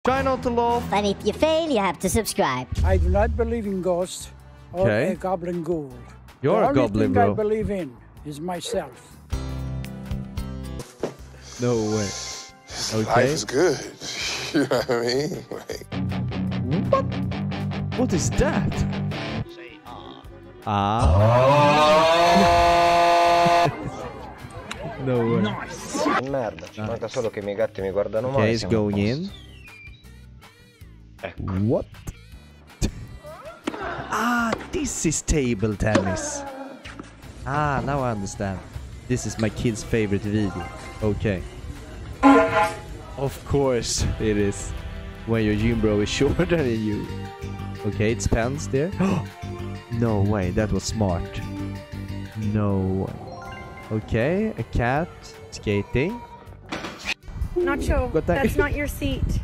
Try not to laugh. And if you fail, you have to subscribe. I do not believe in ghosts or a goblin ghoul. You're a goblin, bro. The only thing I believe in is myself. No way. Okay. Life is good. You know what I mean? Like... What? What is that? Say No way. Nice. Merda, ci manca solo che i miei gatti mi guardano male. Okay, it's going in. What? This is table tennis. Now I understand. This is my kid's favorite video. Okay. Of course it is. When your gym bro is shorter than you. Okay, it's pens there. No way, that was smart. No way. Okay, a cat skating. Nacho, that's not your seat.